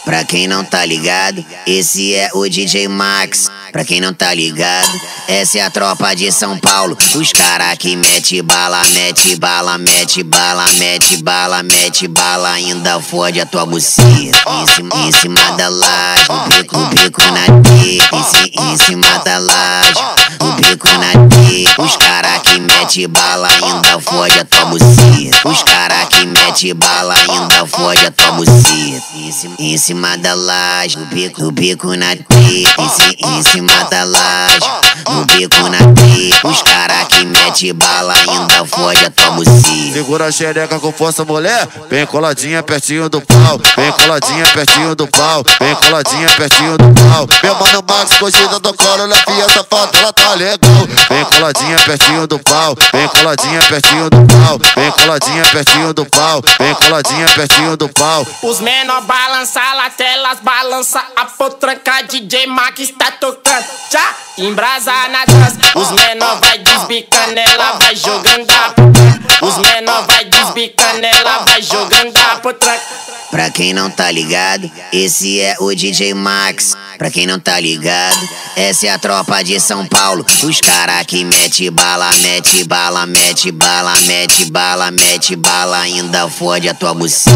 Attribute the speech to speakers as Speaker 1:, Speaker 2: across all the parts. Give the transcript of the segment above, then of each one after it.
Speaker 1: Pra quem não tá ligado, esse é o DJ Max. Pra quem não tá ligado, essa é a tropa de São Paulo. Os cara que mete bala, mete bala, mete bala, mete bala, mete bala, ainda fode a tua buceta. Em cima da laje, o bico na teta. Em cima da laje, o bico na teta. Os cara que mete bala, ainda fode a tua buceta. Os cara que mete bala, ainda fode a tua buceta. Em cima da laje, o bico na teta. Em cima da laje, o bico na teta. Os cara que mete bala, ainda fode a tua buceta.
Speaker 2: Segura a xereca com força, mulher. Vem coladinha pertinho do pau. Vem coladinha pertinho do pau. Vem coladinha pertinho do pau. Meu mano Max, coxinha do colo, olha fia, essa foto ela tá legal. Vem coladinha pertinho do pau. Vem coladinha pertinho do pau. Vem coladinha pertinho do pau. Vem coladinha pertinho do pau.
Speaker 3: Os menor balança, latelas balança, a potranca DJ Max tá tocando. Já embrasa na dança. Os menor vai desbicando, ela vai jogando a potranca. Os menor vai desbicando, ela vai jogando a potranca.
Speaker 1: Pra quem não tá ligado, esse é o DJ Max. Pra quem não tá ligado, essa é a tropa de São Paulo. Os cara que mete bala, mete bala, mete bala, mete bala, mete bala, ainda fode a tua buceta.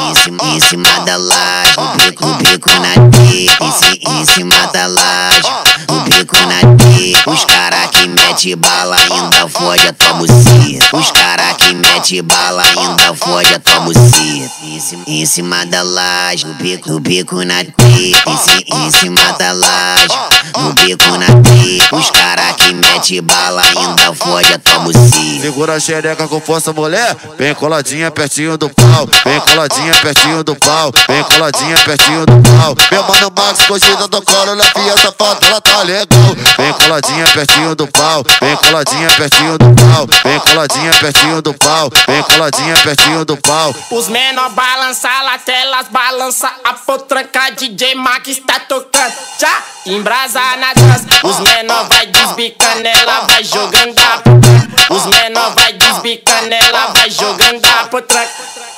Speaker 1: Em cima da laje, o bico na teta. Em cima da laje, o bico na teta. Os cara que mete bala, ainda fode a tua buceta. Os cara que mete bala, ainda fode a tua buceta. Em cima da laje, o bico na teta. Em cima da laje, o bico na teta. Os cara que mete bala, ainda fode a tua buceta.
Speaker 2: Segura a xereca com força, mulher. Vem coladinha pertinho do pau. Vem coladinha pertinho do pau. Vem coladinha pertinho do pau. Meu mano Max, coxinha do colo, olha fia, essa foto ela tá legal. Vem coladinha pertinho do pau. Vem coladinha pertinho do pau. Vem coladinha pertinho do pau. Vem coladinha pertinho do pau.
Speaker 3: Os menor balança, latelas balança, a potranca DJ Max tá tocando. Já embrasa na dança. Os menor vai desbicando, ela vai jogando a potranca. Os menor vai desbicando, ela vai jogando a potranca.